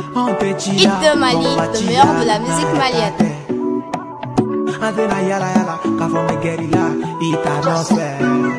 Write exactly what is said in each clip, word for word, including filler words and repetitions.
Hit de Mali, le meilleur de la musique malienne. Adena yala yala, kafo me gerila, ita no fe.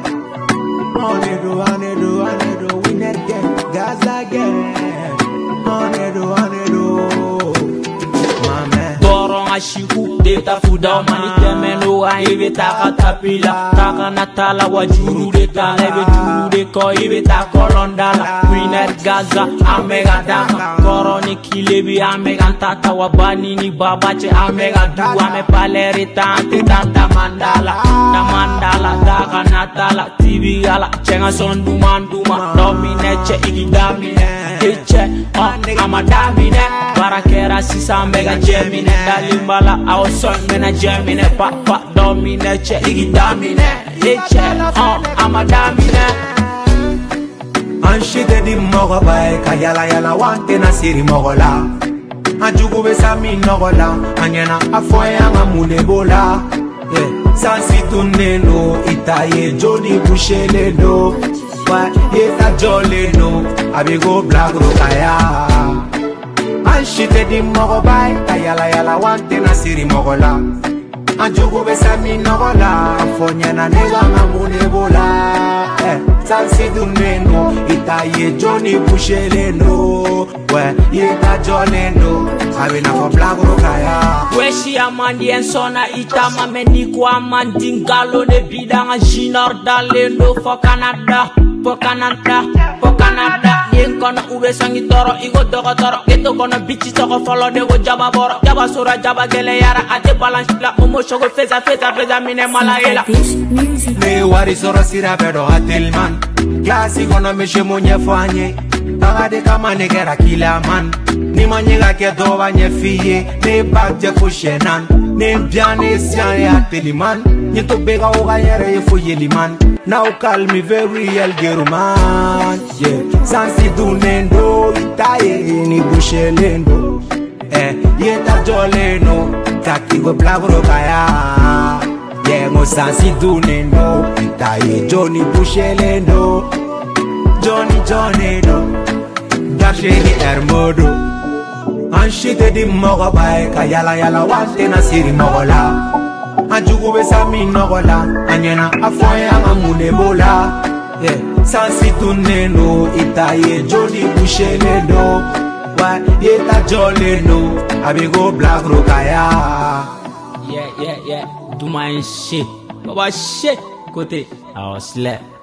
Onedo, onedo, onedo, we net get Gaza again. Onedo, onedo, my man. Torong ashiku, deta fuda mani temeno a ibe taka tapila, taka natala wajuru deta lebe juru de ko ibe ta kolondala. Winner Gaza, amega dama, koroni kilebi amega tata wabani ni babache amega du ame paleri tante tanta mandala, na mandala taka natala tibi ala chenga sondu manduma, domine che igidamine, eche oh amadamine, barakera sisa mega gemine, dalimbala awson mena gemine, papa domine che igidamine, eche oh amadamine. Anshite di mogo bae, kayala yala wante na siri mogo la. Anjugu besa mi nogo la, anyana afoya nga mune bola. Yeah. Sansi tuneno, itaye joni bushele no. Wa yeta jole no, abigo blagro kaya. Anshite di mogo bae, kayala yala wante na siri mogo la. Anjugu besa mi nogo la, afoya na nega nga mune bola. Yeah. Sansi tuneno, itaye joni bushele no. Wa yeta jole no, abina for blagro kaya. Weshi amandi ensona itama meniko amandi ngalo ne bidanga jinor dalendo for Canada, for Canada, for Canada. Yen kono ube sangi toro igo dogo toro, geto kono bichi toko follow de go jaba boro, jaba sura jaba gele yara ate balance la umo shogo feza feza feza mine malaela. Me wari soro sira bedo atelman, klasi kono meshe monye fanye, agade kama negera kila man. Ni manyega ke doba nye fiye, ne bagje fushenan, ne biane sian ya teliman, nye to bega oga yere ye fuye liman. Now call me very real girl man, yeah. Sansi dunendo, itaye ni bushelendo, eh, yeta joleno, takigo blagro kaya. Yeah, mo sansi dunendo, itaye Johnny bushelendo, Johnny Johnendo, dasheni ermodo. Anshite di mogo bae, kayala yala wante na siri mogo la. Anjugu besa mi nogo la, anyana afoya nga mune bola. Yeah, sansi tuneno, itaye joni bushele no. Wa yeta jole no, abigo blagro kaya. Yeah, yeah, yeah, do my shit, baba shit, kote, I was slap.